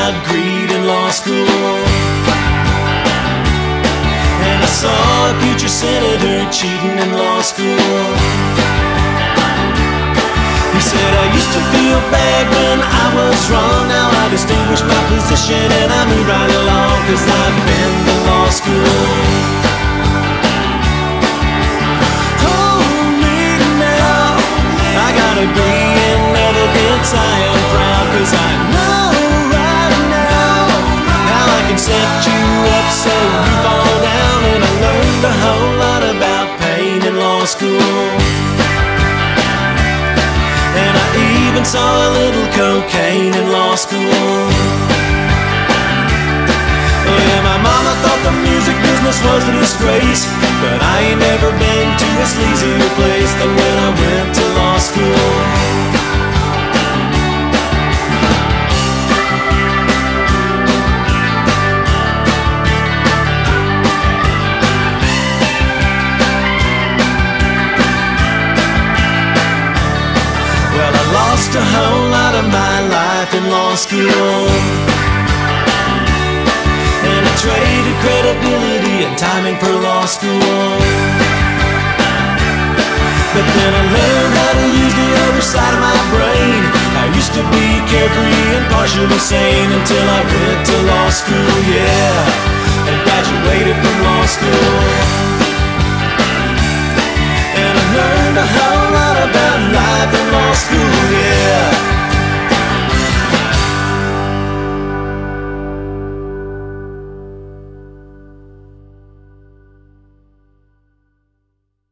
about greed in law school. And I saw a future senator cheating in law school. He said, I used to feel bad when I was wrong. Now I distinguish my position and I move right along, 'cause I've been to law school. Hold me now, I gotta be in evidence. I am proud, 'cause I know right now how I can set you up so you fall down. And I learned a whole lot about pain in law school. And I even saw a little cocaine in law school. Oh yeah, my mama thought the music business was a disgrace, but I ain't never been to a sleazier place than when I went to law school. Lost a whole lot of my life in law school, and I traded credibility and timing for law school. But then I learned how to use the other side of my brain. I used to be carefree and partially sane until I